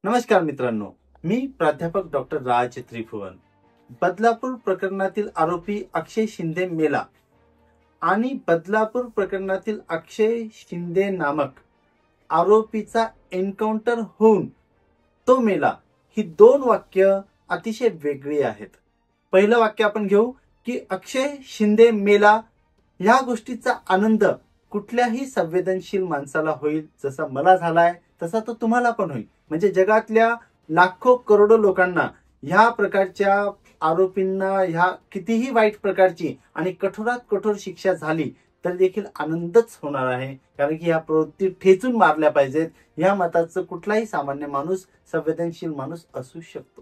नमस्कार मित्रांनो, मी प्राध्यापक डॉक्टर राज त्रिभुवन. बदलापूर प्रकरणातील आरोपी अक्षय शिंदे मेला आणि बदलापूर प्रकरणातील अक्षय शिंदे नामक आरोपीचा एन्काउंटर होऊन तो मेला, ही दोन वाक्य अतिशय वेगळी आहेत. पहिलं वाक्य आपण घेऊ की अक्षय शिंदे मेला. या गोष्टीचा आनंद कुठल्याही संवेदनशील माणसाला होईल, जसा मला झालाय तसा तो तुम्हाला पण होईल. म्हणजे जगातल्या लाखो करोडो लोकांना ह्या प्रकारच्या आरोपींना ह्या कितीही वाईट प्रकारची आणि कठोरात कठोर शिक्षा झाली तर देखील आनंदच होणार आहे, कारण की ह्या प्रवृत्ती ठेचून मारल्या पाहिजेत. या मताचं कुठलाही सामान्य माणूस, संवेदनशील माणूस असू शकतो.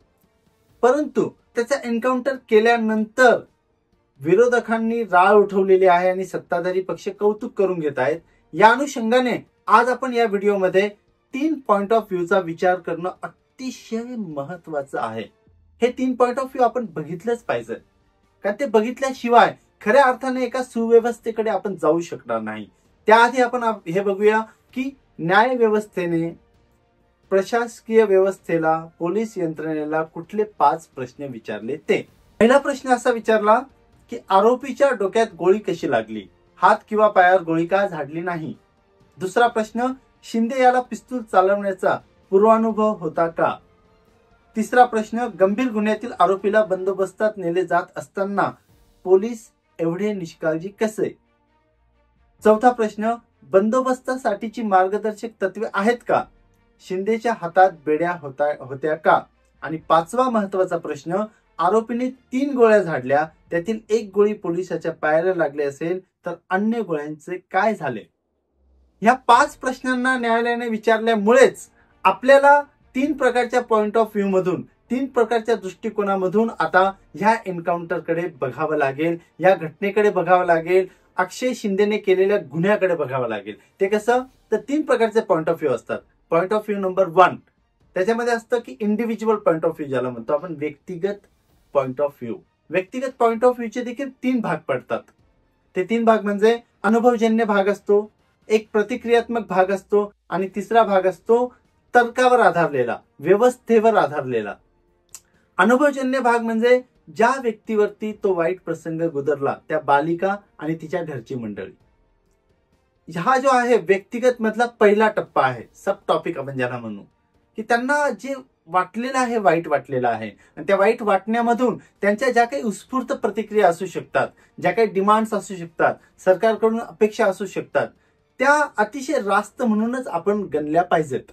परंतु त्याचा एन्काउंटर केल्यानंतर विरोधकांनी राळ उठवलेली आहे आणि सत्ताधारी पक्ष कौतुक करून घेत आहेत. या अनुषंगाने आज आपण या व्हिडिओमध्ये 3 पॉइंट ऑफ व्ह्यूचा विचार करणं अतिशय महत्वाचं आहे. हे 3 पॉइंट ऑफ व्ह्यू आपण बघितलंच पाहिजे, कारण ते बघितल्याशिवाय खऱ्या अर्थाने एका सुव्यवस्थेकडे आपण जाऊ शकणार नाही. त्याआधी आपण हे बघूया की न्याय व्यवस्थेने, प्रशासकीय व्यवस्थेला, पोलीस यंत्रणेला कुठले 5 प्रश्न विचारले ते. पहिला प्रश्न असा विचारला की आरोपीच्या डोक्यात गोळी कशी लागली, हात किंवा पायावर गोळी का झाडली नाही. दुसरा प्रश्न, शिंदे याला पिस्तूल चालवण्याचा पूर्वानुभव होता का. तिसरा प्रश्न, गंभीर गुन्ह्यातील आरोपीला बंदोबस्तात नेले जात असताना पोलीस एवढे निष्काळजी कसे. चौथा प्रश्न, बंदोबस्तासाठीची मार्गदर्शक तत्वे आहेत का, शिंदेच्या हातात बेड्या होत्या का. आणि 5वा महत्वाचा प्रश्न, आरोपीने 3 गोळ्या झाडल्या, त्यातील 1 गोळी पोलिसाच्या पायाला लागली असेल तर अन्य गोळ्यांचे काय झाले. या 5 प्रश्नांना न्यायालयाने विचारल्यामुळेच आपल्याला 3 प्रकारच्या पॉइंट ऑफ व्ह्यू मधून, 3 प्रकारच्या दृष्टिकोनामधून आता ह्या एन्काउंटरकडे बघावं लागेल, या घटनेकडे बघावं लागेल, अक्षय शिंदेने केलेल्या गुन्ह्याकडे बघावं लागेल. ते कसं, तर 3 प्रकारचे पॉइंट ऑफ व्ह्यू असतात. पॉइंट ऑफ व्ह्यू नंबर 1 त्याच्यामध्ये असतं की इंडिव्हिज्युअल पॉइंट ऑफ व्ह्यू, ज्याला म्हणतो आपण व्यक्तिगत पॉइंट ऑफ व्ह्यू. व्यक्तिगत पॉइंट ऑफ व्ह्यूचे देखील 3 भाग पडतात. ते 3 भाग म्हणजे अनुभवजन्य भाग असतो, एक प्रतिक्रियात्मक भाग असतो आणि तिसरा भाग असतो तर्कावर आधारलेला, व्यवस्थेवर आधारलेला. अनुभवजन्य भाग म्हणजे ज्या व्यक्तीवरती तो वाईट प्रसंग गुदरला, त्या बालिका आणि तिच्या घरची मंडळी. हा जो आहे व्यक्तिगत मधला पहिला टप्पा आहे, सब टॉपिक आपण ज्याला म्हणू, की त्यांना जे वाटलेलं आहे, वाईट वाटलेलं आहे, आणि त्या वाईट वाटण्यामधून त्यांच्या ज्या काही उत्स्फूर्त प्रतिक्रिया असू शकतात, ज्या काही डिमांड्स असू शकतात, सरकारकडून अपेक्षा असू शकतात, त्या अतिशय रास्त म्हणूनच आपण गणल्या पाहिजेत.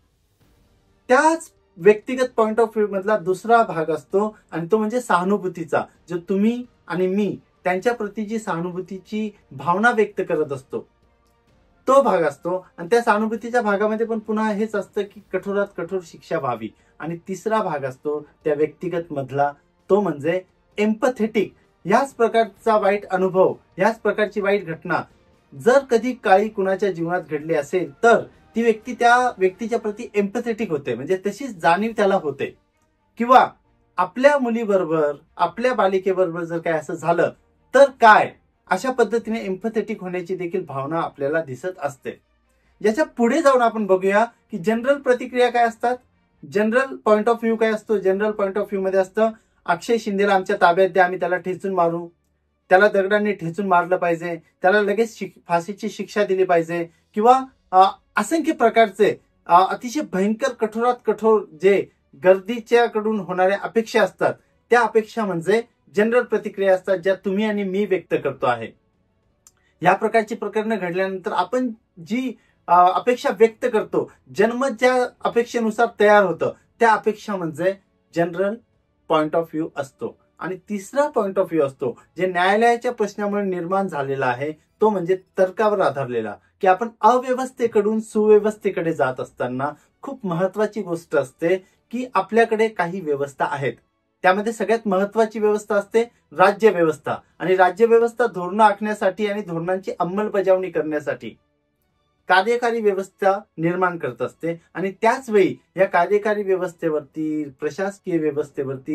त्याच व्यक्तिगत पॉइंट ऑफ व्ह्यू मधला दुसरा भाग असतो आणि तो म्हणजे सहानुभूतीचा, जो तुम्ही आणि मी त्यांच्या प्रती जी सहानुभूतीची भावना व्यक्त करत असतो तो भाग असतो. आणि त्या सहानुभूतीच्या भागामध्ये पण पुन्हा हेच असतं की कठोरात कठोर शिक्षा व्हावी. आणि तिसरा भाग असतो त्या व्यक्तिगत मधला, तो म्हणजे एम्पथेटिक. याच प्रकारचा वाईट अनुभव, याच प्रकारची वाईट घटना जर कधी काळी कुणाच्या जीवनात घडली असेल तर ती व्यक्ती त्या व्यक्तीच्या प्रती एम्पथेटिक होते, म्हणजे तशीच जाणीव त्याला होते. किंवा आपल्या मुलीबरोबर, आपल्या बालिकेबरोबर जर काय असं झालं तर काय, अशा पद्धतीने एम्पथेटिक होण्याची देखील भावना आपल्याला दिसत असते. याच्या पुढे जाऊन आपण बघूया की जनरल प्रतिक्रिया काय असतात. जनरल पॉइंट ऑफ व्ह्यू काय असतो. जनरल पॉइंट ऑफ व्ह्यू मध्ये असतं, अक्षय शिंदेला आमच्या ताब्यात द्या, आम्ही त्याला ठेचून मारू, त्याला दगडांनी ठेचून मारलं पाहिजे, त्याला लगेच फाशीची शिक्षा दिली पाहिजे, किंवा असंख्य प्रकारचे अतिशय भयंकर कठोरात कठोर जे गर्दीच्याकडून होणाऱ्या अपेक्षा असतात, त्या अपेक्षा म्हणजे जनरल प्रतिक्रिया असतात, ज्या तुम्ही आणि मी व्यक्त करतो आहे. या प्रकारची प्रकरणं घडल्यानंतर आपण जी अपेक्षा व्यक्त करतो, जन्म ज्या अपेक्षेनुसार तयार होतं, त्या अपेक्षा म्हणजे जनरल पॉइंट ऑफ व्ह्यू असतो. आणि तिसरा पॉइंट ऑफ व्ह्यू असतो जे न्यायालयाच्या प्रश्नामुळे निर्माण झालेला आहे, तो म्हणजे तर्कावर आधारलेला, की आपण अव्यवस्थेकडून सुव्यवस्थेकडे जात असताना खूप महत्वाची गोष्ट असते की आपल्याकडे काही व्यवस्था आहेत. त्यामध्ये सगळ्यात महत्वाची व्यवस्था असते राज्य व्यवस्था. आणि राज्य व्यवस्था धोरणं आखण्यासाठी आणि धोरणांची अंमलबजावणी करण्यासाठी कार्यकारी व्यवस्था निर्माण करत असते. आणि त्याच वेळी या कार्यकारी व्यवस्थेवरती, प्रशासकीय व्यवस्थेवरती,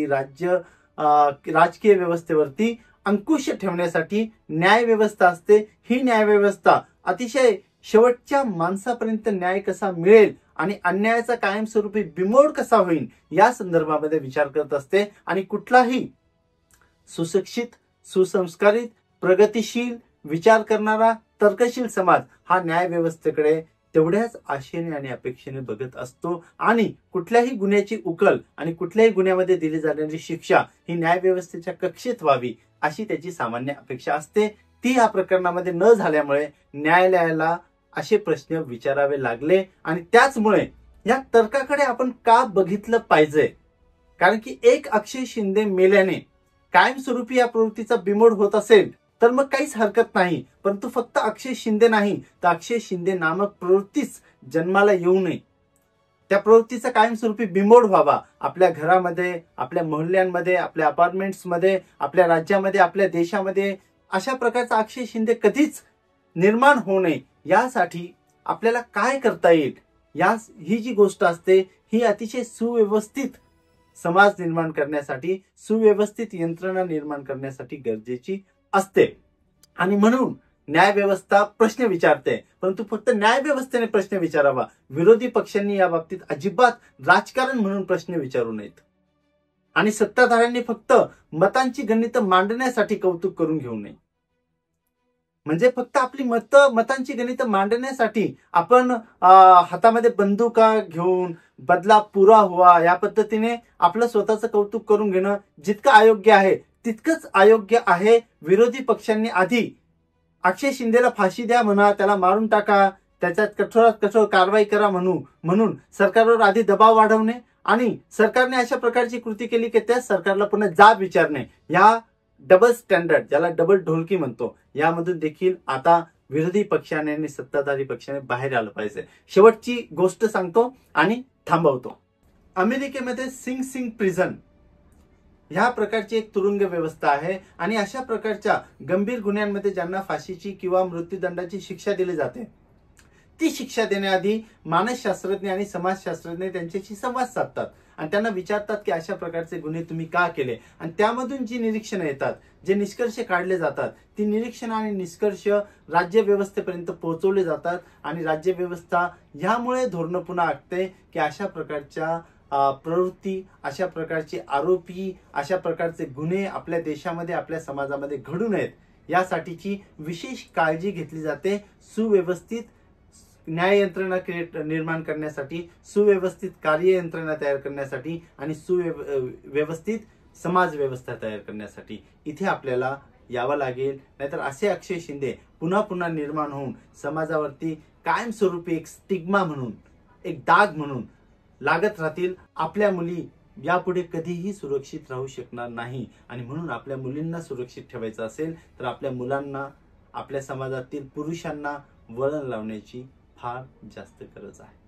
राजकीय व्यवस्थेवरती अंकुश ठेवण्यासाठी न्याय व्यवस्था असते. ही न्याय व्यवस्था अतिशय शेवटच्या माणसापर्यंत न्याय कसा मिळेल आणि अन्यायाचा कायमस्वरूपी बिमोड कसा होईल या संदर्भामध्ये विचार करत असते. आणि कुठलाही सुशिक्षित, सुसंस्कारित, प्रगतिशील, विचार करणारा, तर्कशील समाज हा न्याय व्यवस्थेकडे तेवढ्याच आशेने आणि अपेक्षेने बघत असतो. आणि कुठल्याही गुन्ह्याची उकल आणि कुठल्याही गुन्ह्यामध्ये दिली जाणारी शिक्षा ही न्याय व्यवस्थेच्या कक्षेत व्हावी अशी त्याची सामान्य अपेक्षा असते. ती या प्रकरणामध्ये न झाल्यामुळे न्यायालयाला असे प्रश्न विचारावे लागले. आणि त्याचमुळे या तर्काकडे आपण का बघितलं पाहिजे, कारण की एक अक्षय शिंदे मेल्याने कायमस्वरूपी या प्रवृत्तीचा बिमोड होत असेल तर मग काहीच हरकत नाही. परंतु फक्त अक्षय शिंदे नाही तर अक्षय शिंदे नामक प्रवृत्तीच जन्माला येऊ नये, त्या प्रवृत्तीचा कायमस्वरूपी बिमोड व्हावा. आपल्या घरामध्ये, आपल्या मोहल्ल्यांमध्ये, आपल्या अपार्टमेंट्समध्ये, आपल्या राज्यामध्ये, आपल्या देशामध्ये अशा प्रकारचा अक्षय शिंदे कधीच निर्माण होऊ नये यासाठी आपल्याला काय करता येईल, ही जी गोष्ट असते ही अतिशय सुव्यवस्थित समाज निर्माण करण्यासाठी, सुव्यवस्थित यंत्रणा निर्माण करण्यासाठी गरजेची असते. आणि म्हणून न्याय व्यवस्था प्रश्न विचारते, परंतु फक्त न्याय व्यवस्थेने प्रश्न विचारावा. विरोधी पक्षांनी या बाबतीत अजिबात राजकारण म्हणून प्रश्न विचारू नयेत. आणि सत्ताधाऱ्यांनी फक्त मतांची गणितं मांडण्यासाठी कौतुक करून घेऊ नये. म्हणजे फक्त आपली मतांची गणितं मांडण्यासाठी आपण हातामध्ये बंदुका घेऊन बदला पुरा हुआ या पद्धतीने आपलं स्वतःचं कौतुक करून घेणं जितकं अयोग्य आहे तितकंच अयोग्य आहे विरोधी पक्षांनी आधी अक्षय शिंदेला फाशी द्या म्हणा, त्याला मारून टाका, त्याच्यात कठोरात कठोर कारवाई करा म्हणून सरकारवर आधी दबाव वाढवणे आणि सरकारने अशा प्रकारची कृती केली की त्या सरकारला पुन्हा जाब विचारणे, या डबल स्टँडर्ड ज्याला डबल ढोलकी म्हणतो यामधून देखील आता विरोधी पक्षाने आणि सत्ताधारी पक्षाने बाहेर आलं पाहिजे. शेवटची गोष्ट सांगतो आणि थांबवतो. अमेरिकेमध्ये सिंग प्रिझन ह्या प्रकारची एक तुरुंग व्यवस्था आहे. आणि अशा प्रकारच्या गंभीर गुन्ह्यांमध्ये ज्यांना फाशीची किंवा मृत्यूदंडाची शिक्षा दिली जाते ती शिक्षा देण्याआधी मानसशास्त्रज्ञ आणि समाजशास्त्रज्ञ त्यांच्याशी संवाद साधतात आणि त्यांना विचारतात की अशा प्रकारचे गुन्हे तुम्ही का केले. आणि त्यामधून जी निरीक्षणं येतात, जे निष्कर्ष काढले जातात, ती निरीक्षणं आणि निष्कर्ष राज्य व्यवस्थेपर्यंत पोहोचवले जातात. आणि राज्य व्यवस्था ह्यामुळे धोरणं पुन्हा आखते की अशा प्रकारच्या प्रवृत्ती, अशा प्रकारचे आरोपी, अशा प्रकारचे गुन्हे आपल्या देशामध्ये, आपल्या समाजामध्ये घडू नयेत यासाठीची विशेष काळजी घेतली जाते. सुव्यवस्थित न्याय यंत्रणा निर्माण करण्यासाठी, सुव्यवस्थित कार्य यंत्रणा तयार करण्यासाठी आणि सुव्यवस्थित समाज व्यवस्था तयार करण्यासाठी इथे आपल्याला यावं लागेल. नाहीतर असे अक्षय शिंदे पुन्हा पुन्हा निर्माण होऊन समाजावरती कायमस्वरूपी एक स्टिग्मा म्हणून, एक डाग म्हणून लागत राहतील. आपल्या मुली यापुढे कधीही सुरक्षित राहू शकणार नाही. आणि म्हणून आपल्या मुलींना सुरक्षित ठेवायचं असेल तर आपल्या मुलांना, आपल्या समाजातील पुरुषांना वळण लावण्याची फार जास्त गरज आहे.